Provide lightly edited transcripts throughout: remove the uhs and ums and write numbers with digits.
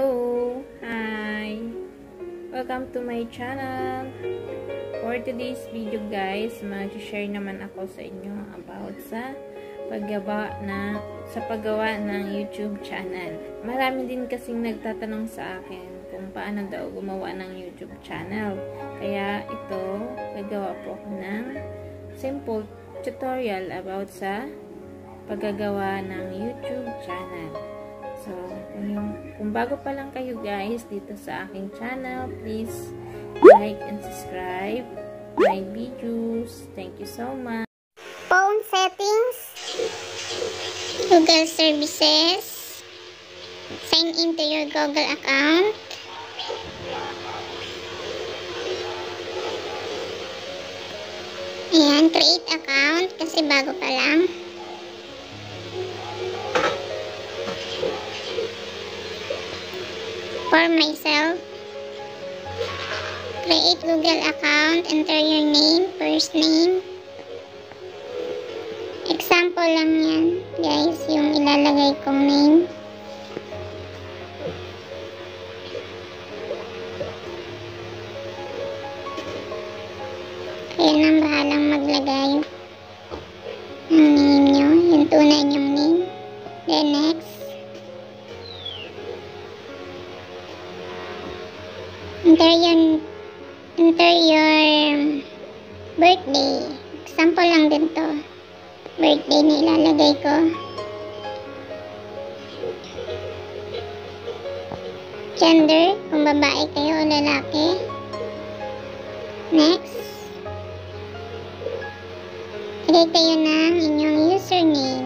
Hello! Hi! Welcome to my channel. For today's video guys, mag-share naman ako sa inyo about sa paggawa ng YouTube channel. Marami din kasing nagtatanong sa akin kung paano daw gumawa ng YouTube channel. Kaya ito, gagawa po ako ng simple tutorial about sa paggagawa ng YouTube channel. So, kung bago pa lang kayo guys dito sa aking channel, please like and subscribe my videos. Thank you so much. Phone settings, Google services, sign into your Google account, ayan, create account kasi bago pa lang. For myself, create Google account, enter your name, first name. Example lang yan, guys, yung ilalagay kong name. Kaya nang bahalang maglagay ng name nyo, yung tunay nyong name. Then next, enter your birthday. Example lang din to. Birthday na ilalagay ko. Gender, kung babae kayo o lalaki. Next, ilagay kayo ng inyong username.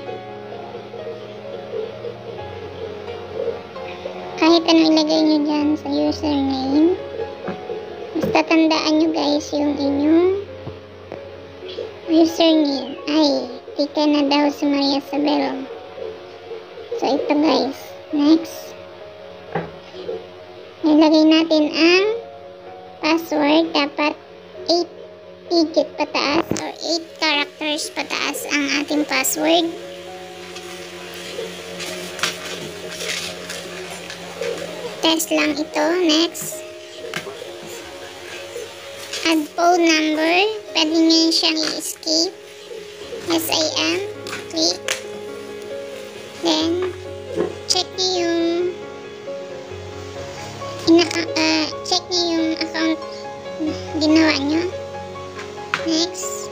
Kahit ano ilagay nyo dyan sa username, basta tandaan nyo guys yung inyong username ay Tika na daw si Maria Isabel. So ito guys. Next, ilagay natin ang password. Dapat 8 digit pataas or 8 characters pataas ang ating password. Test lang ito. Next, add phone number. Pwede nyo siyang i-escape. Yes, I am. Click. Then, check nyo yung account ginawa nyo. Next,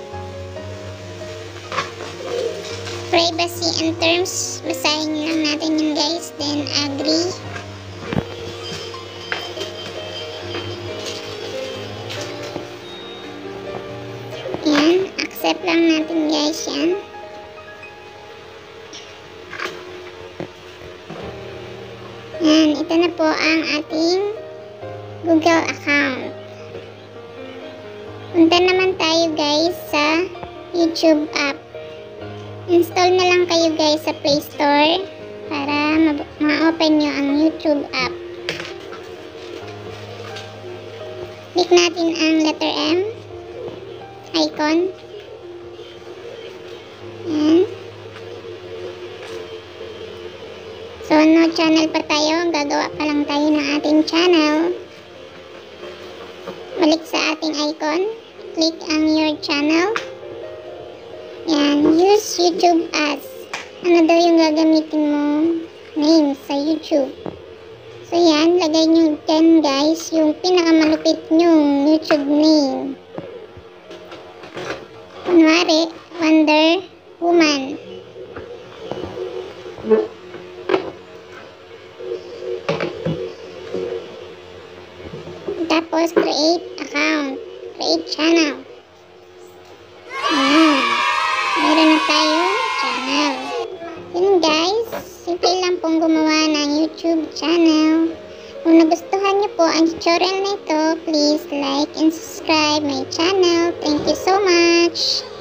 privacy and terms. Basahin lang natin yun guys. Then, agree. Yan, accept lang natin guys yan. Yan, ito na po ang ating Google account. Punta naman tayo guys sa YouTube app. Install na lang kayo guys sa Play Store para ma-open nyo ang YouTube app. Click natin ang letter M icon. Ayan. So, no channel pa tayo. Gagawa pa lang tayo ng ating channel. Balik sa ating icon. Click ang your channel. Ayan. Use YouTube as. Ano daw yung gagamitin mo name sa YouTube. So, yan. Lagay nyo dyan guys yung pinakamalupit nyong YouTube name. Kunwari, Wonder Woman. Tapos, create account. Create channel. Ayan. Meron na tayo channel. Yun guys. Simple lang pong gumawa ng YouTube channel. Kung nagustuhan niyo po ang tutorial na ito, please like and subscribe my channel. Thank you so much.